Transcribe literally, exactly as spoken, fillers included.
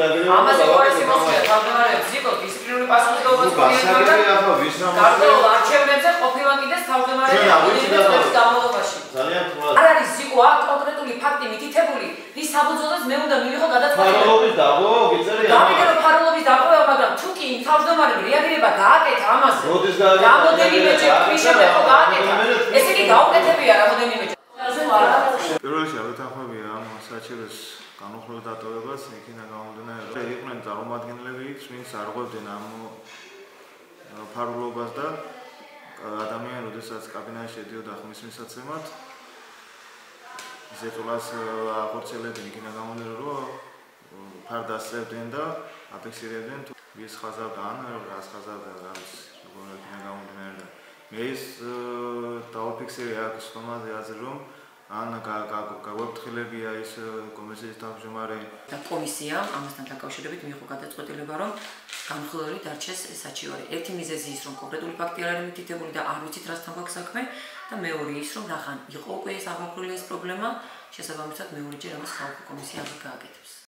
ამაზე უარესი მოსვია თავმჯდომარეებს ზიკოთ დისციპლინური პასუხისმგებლობაც ქონიათ გარკვეულ არჩევნებზე ყოფილან კიდეც თავმჯდომარეების განმავლობაში. არ არის ზიკო აქ კონკრეტული ფაქტი მითითებული ის საბრძოლოს მე უნდა მივიღო გადაწყვეტილება. ფაროლობის დაღო გიწერია. გამიგე რომ ფაროლობის დაღოა, მაგრამ თუ კი თავმჯდომარემ რეაგირება გააკეთა ამაზე. რამოდენიმეჯერ თქვის შემდეგ ხო გააკეთა. ესე იგი გაუკეთებია რამოდენიმეჯერ. პირველ რიგში აღეთანხმებია ამ საჩივრის განუხრელ დატოვებას, იქიდან გამომდინარე, რომ იყვნენ წარმომადგენლები, ვინც არ ღვევდნენ ამ ფარულობას და ადამიანი, როდესაც კაბინაში შედიოდა ხმის მისაცემად, ზეწოლას ახორციელებდნენ, იქიდან გამომდინარე, რომ ფარდას წევდნენ და აფიქსირებდნენ თუ ვის ხაზავდა ან რას ხაზავდა, რას იქიდან გამომდინარე და მე ის დაუფიქსირე აქ სტომაზე აზრი რომ ან გაგვაფრთხილებია ის კომისიის თავმჯდომარე და კომისია ამასთან დაკავშირებით მიიღო გადაწყვეტილება რომ განხილველი დარჩეს საჩივარი. ერთი მიზეზი ის რომ კონკრეტული ფაქტი არ არის მითითებული და არ ვიცით რასთან გვაქვს საქმე და მეორე ის რომ რახან იყო უკვე ეს აღმოფხვრილი ეს პრობლემა შესაბამისად მეორეჯერ ამას ხალხო კომისია არ გააკეთებს.